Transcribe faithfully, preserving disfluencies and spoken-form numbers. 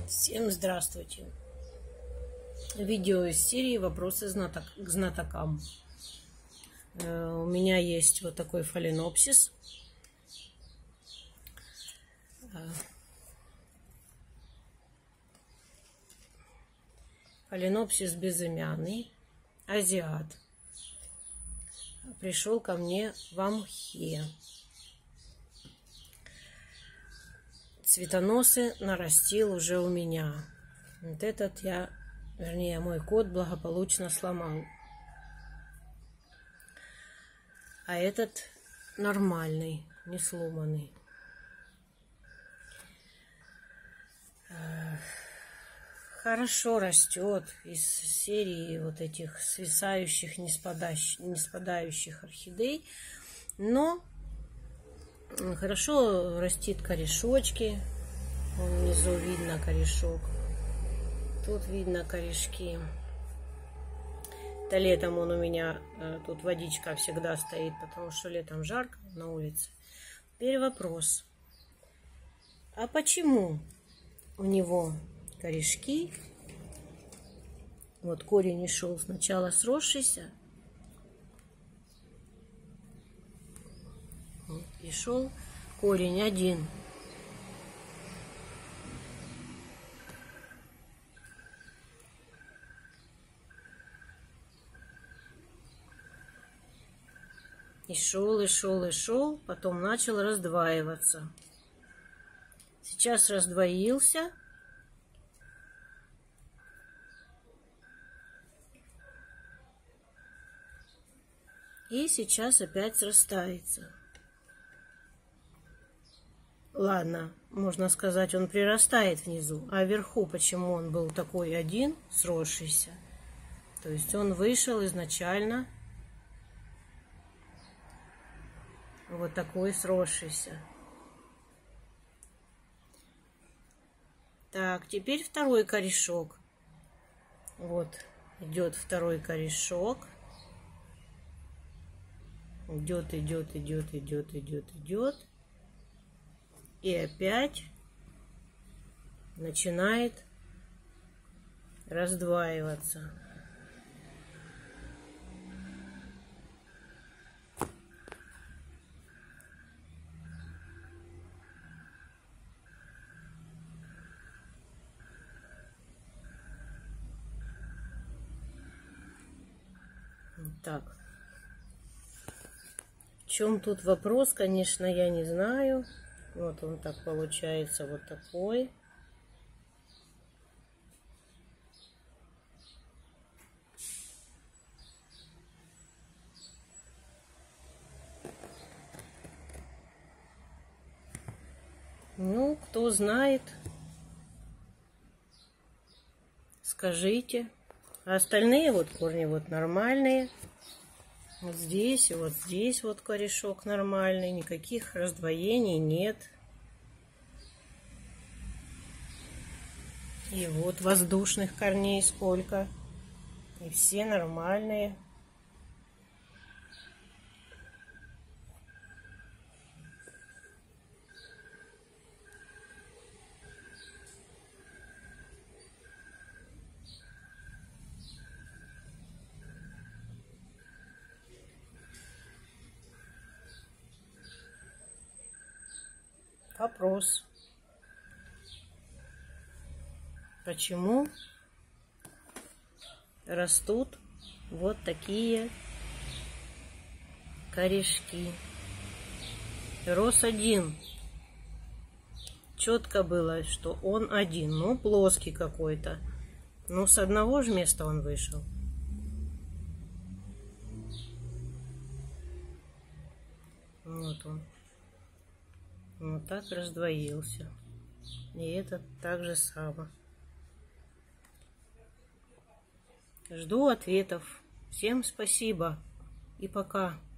Всем здравствуйте! Видео из серии «Вопросы знаток, к знатокам». Э, у меня есть вот такой фаленопсис. Э, фаленопсис безымянный, азиат. Пришел ко мне в мхе. Цветоносы нарастил уже у меня. Вот этот я, вернее, мой кот благополучно сломал. А этот нормальный, не сломанный. Хорошо растет из серии вот этих свисающих, не спадающих, не спадающих орхидей. Но хорошо растит корешочки. Вон внизу видно корешок. Тут видно корешки. Это летом он у меня, тут водичка всегда стоит, потому что летом жарко на улице. Теперь вопрос. А почему у него корешки? Вот корень и шел сначала сросшийся. Вот, и шел корень один. И шел, и шел, и шел, потом начал раздваиваться. Сейчас раздвоился. И сейчас опять срастается. Ладно, можно сказать, он прирастает внизу. А вверху почему он был такой один, сросшийся? То есть он вышел изначально вот такой сросшийся. Так, теперь второй корешок. Вот идет второй корешок. Идет, идет, идет, идет, идет, идет. И опять начинает раздваиваться. Так. В чем тут вопрос, конечно, я не знаю. Вот он так получается, вот такой. Ну, кто знает, скажите. А остальные вот корни вот нормальные. Вот здесь и вот здесь вот корешок нормальный. Никаких раздвоений нет. И вот воздушных корней сколько. И все нормальные. Вопрос. Почему растут вот такие корешки? Рос один. Четко было, что он один. Ну, плоский какой-то. Ну, с одного же места он вышел. Вот он. Вот так раздвоился. И этот так же само. Жду ответов. Всем спасибо и пока.